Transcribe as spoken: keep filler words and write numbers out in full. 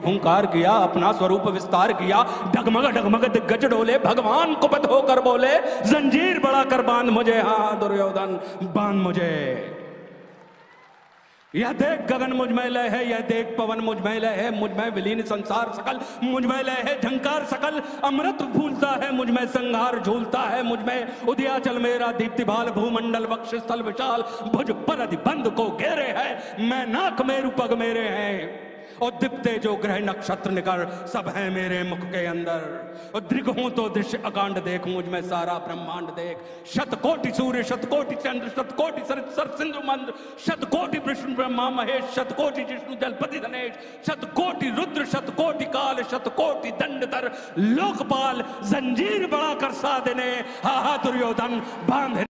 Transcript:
हुंकार किया, अपना स्वरूप विस्तार किया, डगमग डगमग दिग्गज डोले, भगवान कुपित होकर बोले जंजीर बड़ा कर बांध मुझे, हाँ दुर्योधन बांध मुझे। यह देख गगन मुझ में लय है, यह देख पवन मुझ में लय है, मुझ में विलीन संसार सकल, मुझ में लय है झंकार सकल, अमृत फूलता है मुझ में, संहार झूलता है मुझ में, उदयाचल मेरा दीप्तिभाल, भूमंडल वक्ष स्थल विशाल, भुज परधि बंद को घेरे है, मैं नाक मेरु पग मेरे हैं, और दिप्ते जो ग्रह नक्षत्र निकर सब है मेरे मुख के अंदर, और दृग हूं तो दृश्य अकांड देख, मुझ में सारा ब्रह्मांड देख, शतकोटि सूर्य शतकोटि चंद्र शतकोटि सरित सर सिंधु मंद्र, शतकोटि विष्णु ब्रह्मा महेश, शतकोटि जिष्णु जलपति धनेश, शतकोटि रुद्र शतकोटि काल, शतकोटि दंडधर लोकपाल, जंजीर बड़ा कर साधने, हा हा दुर्योधन बांध।